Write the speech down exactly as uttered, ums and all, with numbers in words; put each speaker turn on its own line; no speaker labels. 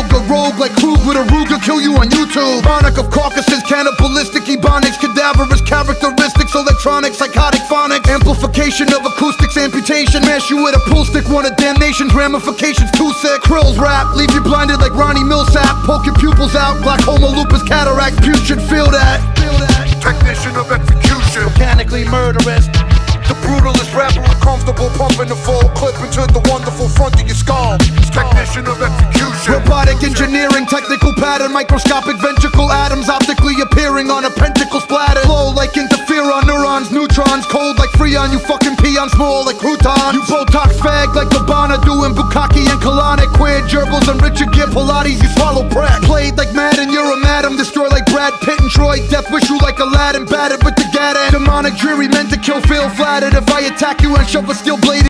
Go rogue like Krug with a Ruger, kill you on YouTube. Chronic of Caucasus, cannibalistic, ebonics, cadaverous characteristics, electronic, psychotic phonics, amplification of acoustics, amputation, mash you with a pool stick, one of damnation's ramifications, too sick. Krill's rap, leave you blinded like Ronnie Millsap, poke your pupils out, glaucoma, lupus, cataracts, putrid, feel that.
Technician of execution,
Mechanically murderous.
the brutalist rapper, uncomfortable, pumping the full clip into the wonderful front of your skull. Technician of execution,
Robotic engineering, technical pattern, microscopic ventricle atoms optically appearing on a pentacle splatter. Flow like interferon, neurons, neutrons, cold like Freon, you fucking peon, small like croutons. You Botox fag like Gabbana, doing Bukkake and colonic, queer gerbils and Richard Gere Pilates, you swallow prep. Played like Madden, you're a madam, destroy like Brad Pitt and Troy, death wish you like Aladdin, battered with the gat end. Demonic, dreary, meant to kill, feel flattered if I attack you and shove a steel blade